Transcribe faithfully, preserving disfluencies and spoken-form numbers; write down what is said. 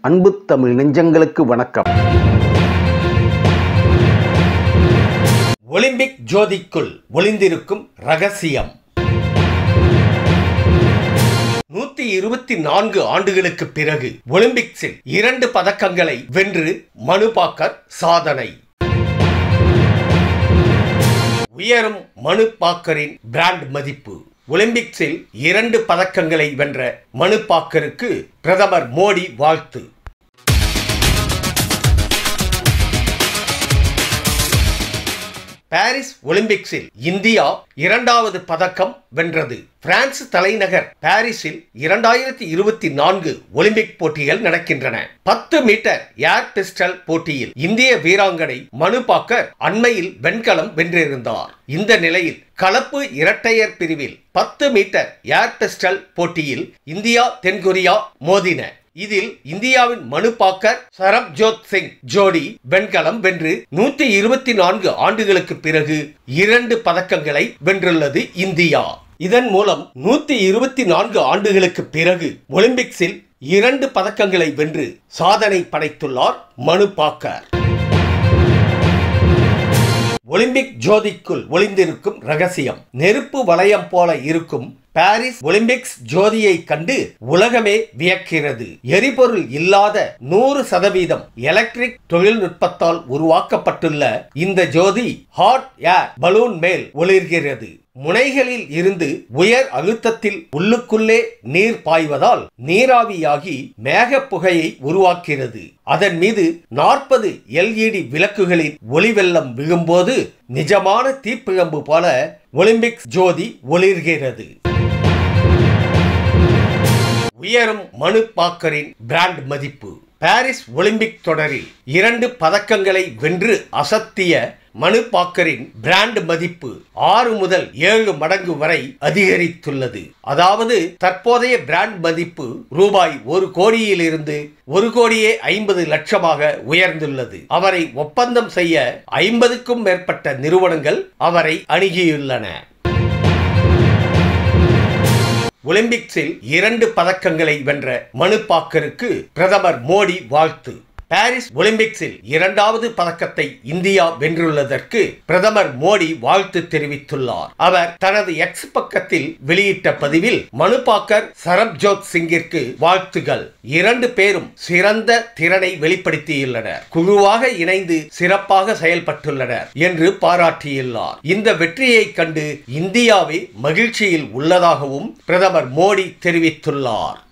அன்பு தமிழ் நெஞ்சங்களுக்கு வணக்கம். ஒலிம்பிக் ஜோதிக்குள் ஒளிந்திருக்கும் ரகசியம். நூத்தி இருபத்தி நான்கு ஆண்டுகளுக்கு பிறகு ஒலிம்பிக்ஸில் இரண்டு பதக்கங்களை வென்று மனு பாக்கர் சாதனை. உயரும் மனு பாக்கரின் பிராண்ட் மதிப்பு. ஒலிம்பிக்ஸில் இரண்டு பதக்கங்களை வென்ற மனு பாக்கருக்கு பிரதமர் மோடி வாழ்த்து. பாரிஸ் ஒலிம்பிக்ஸில் இந்தியா இரண்டாவது பதக்கம் வென்றது. பிரான்ஸ் தலைநகர் பாரிஸில் இரண்டாயிரத்தி இருபத்தி நான்கு ஒலிம்பிக் போட்டிகள் நடக்கின்றன. பத்து மீட்டர் ஏர் பிஸ்டல் போட்டியில் இந்திய வீராங்கனை மனு பாக்கர் அண்மையில் வெண்கலம் வென்றிருந்தார். இந்த நிலையில் கலப்பு இரட்டையர் பிரிவில் பத்து மீட்டர் ஏர் பிஸ்டல் போட்டியில் இந்தியா தென்கொரியா மோதின. இதில் இந்தியாவின் மனு பாக்கர் சரப்ஜோத் சிங் ஜோடி வெண்கலம் வென்று நூத்தி இருபத்தி நான்கு ஆண்டுகளுக்கு பிறகு இரண்டு பதக்கங்களை வென்றுள்ளது இந்தியா. இதன் மூலம் நூத்தி இருபத்தி நான்கு ஆண்டுகளுக்கு பிறகு ஒலிம்பிக்ஸில் இரண்டு பதக்கங்களை வென்று சாதனை படைத்துள்ளார் மனு பாக்கர். ஒலிம்பிக் ஜோதிக்குள் ஒளிந்திருக்கும் ரகசியம். நெருப்பு வளையம் போல இருக்கும் பாரிஸ் ஒலிம்பிக்ஸ் ஜோதியை கண்டு உலகமே வியக்கிறது. எரிபொருள் இல்லாத நூறு சதவீதம் எலக்ட்ரிக் தொழில்நுட்பத்தால் உருவாக்கப்பட்டுள்ள இந்த ஜோதி ஹாட் ஏர் பலூன் மேல் ஒளிர்கிறது. முனைகளில் இருந்து உயர் அழுத்தத்தில் உள்ளுக்குள்ளே நீர் பாய்வதால் நீராவியாகி மேக புகையை உருவாக்கிறது. அதன் மீது நாற்பது எல்இடி விளக்குகளின் ஒளி வெள்ளம் விழும்போது நிஜமான தீப்பிழம்பு போல ஒலிம்பிக்ஸ் ஜோதி ஒளிர்கிறது. உயரும் மனு பாக்கரின் பிராண்ட் மதிப்பு. பாரிஸ் ஒலிம்பிக் தொடரில் இரண்டு பதக்கங்களை வென்று அசத்திய மனு பாக்கரின் பிராண்ட் மதிப்பு ஆறு முதல் ஏழு மடங்கு வரை அதிகரித்துள்ளது. அதாவது தற்போதைய பிராண்ட் மதிப்பு ரூபாய் ஒரு கோடியில் இருந்து ஒரு கோடியே ஐம்பது லட்சமாக உயர்ந்துள்ளது. அவரை ஒப்பந்தம் செய்ய ஐம்பதுக்கும் மேற்பட்ட நிறுவனங்கள் அவரை அணுகியுள்ளன. ஒலிம்பிக்ஸில் இரண்டு பதக்கங்களை வென்ற மனு பாக்கருக்கு பிரதமர் மோடி வாழ்த்து. பாரிஸ் ஒலிம்பிக்ஸில் இரண்டாவது பதக்கத்தை இந்தியா வென்றுள்ளதற்கு பிரதமர் மோடி வாழ்த்து தெரிவித்துள்ளார். அவர் தனது எக்ஸ் பக்கத்தில் வெளியிட்ட பதிவில் மனு பாக்கர் சரப்ஜோத் சிங்கிற்கு வாழ்த்துகள். இரண்டு பேரும் சிறந்த திறனை வெளிப்படுத்தியுள்ளனர். குழுவாக இணைந்து சிறப்பாக செயல்பட்டுள்ளனர் என்று பாராட்டியுள்ளார். இந்த வெற்றியை கண்டு இந்தியாவே மகிழ்ச்சியில் உள்ளதாகவும் பிரதமர் மோடி தெரிவித்துள்ளார்.